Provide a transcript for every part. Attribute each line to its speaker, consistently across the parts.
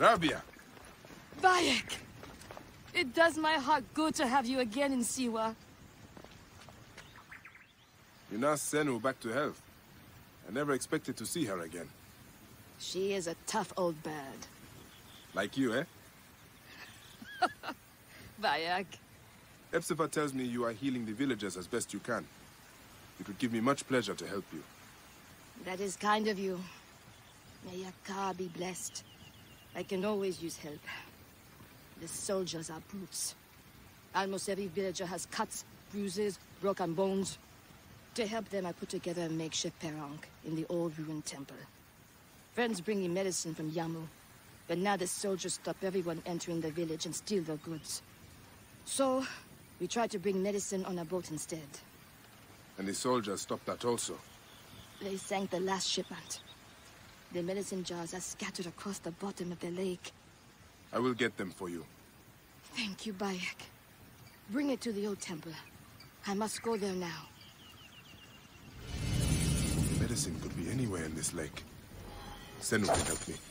Speaker 1: Rabia!
Speaker 2: Bayek! It does my heart good to have you again in Siwa.
Speaker 1: You nursed Senu back to health. I never expected to see her again.
Speaker 2: She is a tough old bird.
Speaker 1: Like you, eh?
Speaker 2: Bayek.
Speaker 1: Epsifa tells me you are healing the villagers as best you can. It would give me much pleasure to help you.
Speaker 2: That is kind of you. May your car be blessed. I can always use help. The soldiers are brutes. Almost every villager has cuts, bruises, broken bones. To help them, I put together a makeshift perang in the old ruined temple. Friends bring me medicine from Yamu, but now the soldiers stop everyone entering the village and steal their goods. So, we tried to bring medicine on a boat instead.
Speaker 1: And the soldiers stopped that also.
Speaker 2: They sank the last shipment. The medicine jars are scattered across the bottom of the lake.
Speaker 1: I will get them for you.
Speaker 2: Thank you, Bayek. Bring it to the old temple. I must go there now.
Speaker 1: The medicine could be anywhere in this lake. Senu can help me.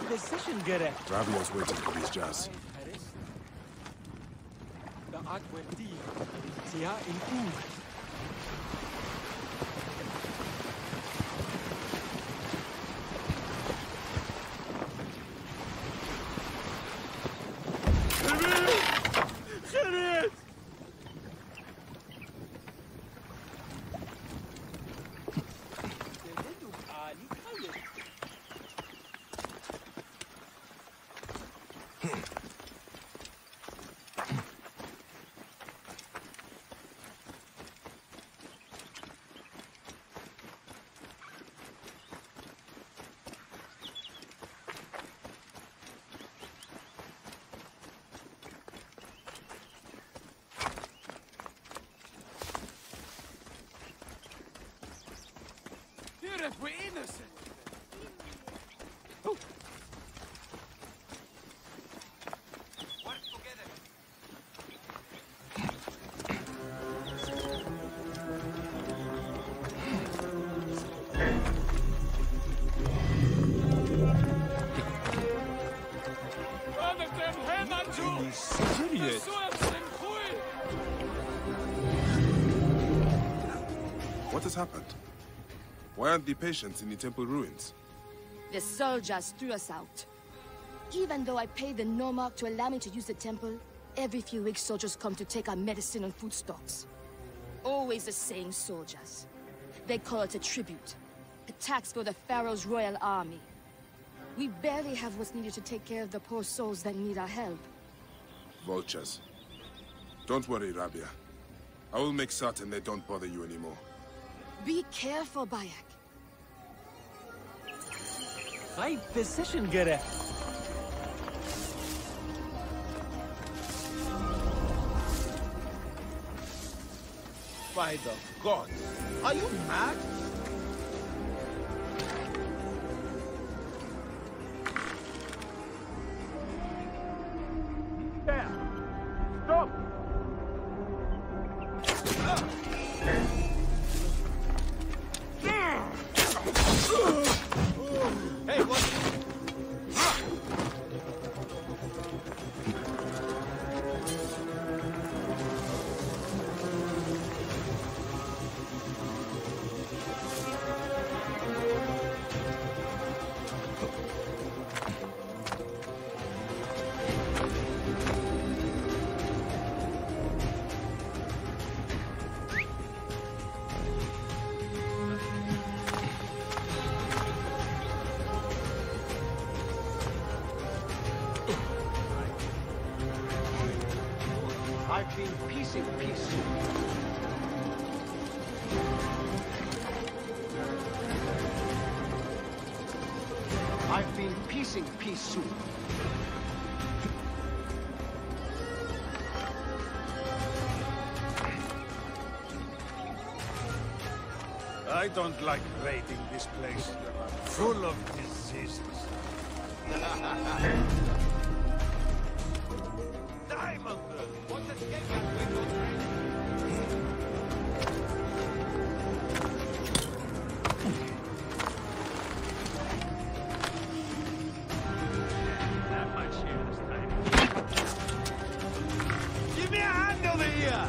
Speaker 3: decision gerecht.
Speaker 1: Rabio's waiting for these jars.
Speaker 4: If we're innocent. Work together.
Speaker 1: What has happened? Why aren't the patients in the temple ruins?
Speaker 2: The soldiers threw us out. Even though I paid the Nomarch to allow me to use the temple, every few weeks soldiers come to take our medicine and food stocks. Always the same soldiers. They call it a tribute. A tax for the Pharaoh's royal army. We barely have what's needed to take care of the poor souls that need our help.
Speaker 1: Vultures. Don't worry, Rabia. I will make certain they don't bother you anymore.
Speaker 2: Be careful, Bayek.
Speaker 3: Right decision gerecht.
Speaker 5: By the gods, are you mad?
Speaker 3: There! Stop!
Speaker 5: Hey, what? I've been piecing peace soup. I've been piecing peace soup.
Speaker 6: I don't like raiding this place. Full of diseases.
Speaker 5: Diamond! What the heck are we doing?
Speaker 6: That much here this time.
Speaker 5: Give me a hand over here!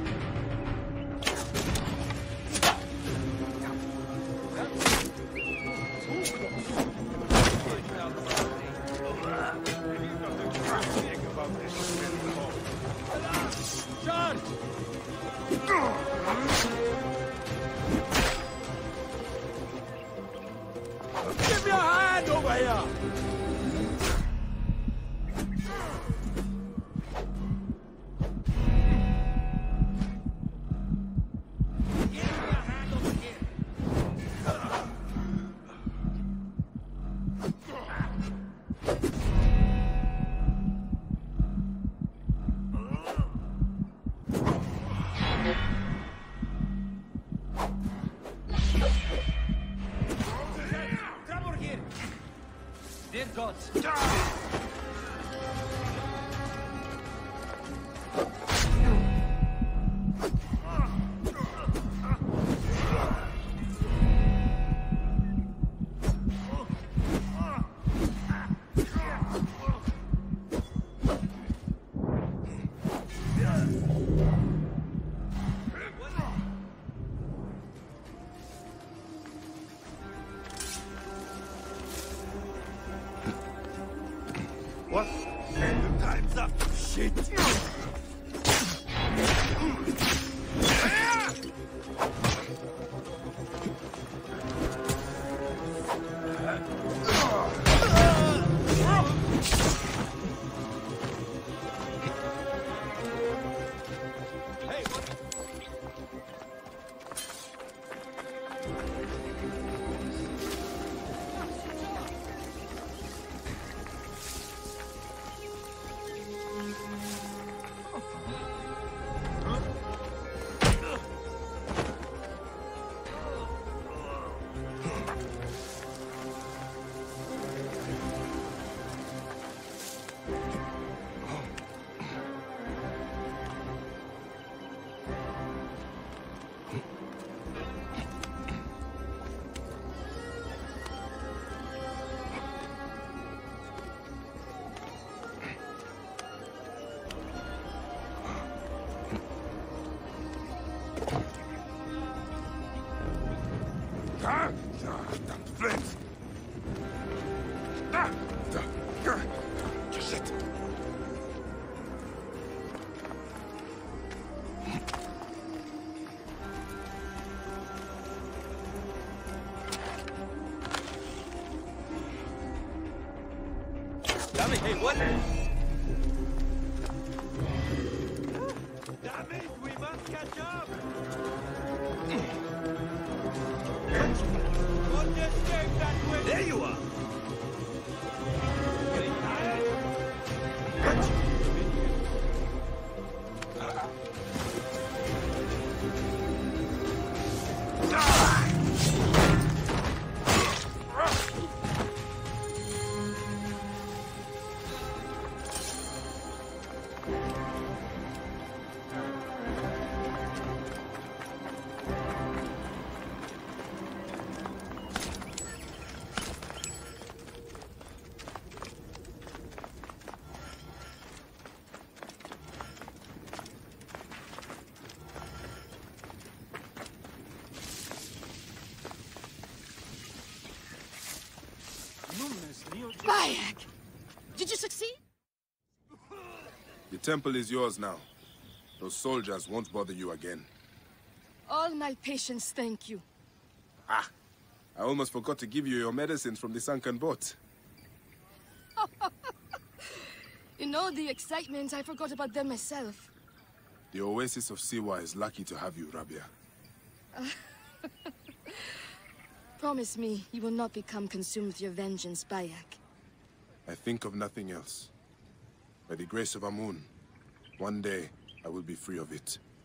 Speaker 3: Charge!
Speaker 5: Give me a hand over here!
Speaker 3: Dear gods!
Speaker 1: Shit! Flames! Shit!
Speaker 3: Damn it, hey, what?
Speaker 5: Damn it, we must catch up! Don't escape that way!
Speaker 3: There you are!
Speaker 5: Getting tired?
Speaker 2: Bayek! Did you succeed?
Speaker 1: The temple is yours now. Those soldiers won't bother you again.
Speaker 2: All my patients thank you.
Speaker 1: Ah! I almost forgot to give you your medicines from the sunken boat.
Speaker 2: In all the excitement, I forgot about them myself.
Speaker 1: The Oasis of Siwa is lucky to have you, Rabia.
Speaker 2: Promise me you will not become consumed with your vengeance, Bayek.
Speaker 1: I think of nothing else. By the grace of Amun, one day I will be free of it.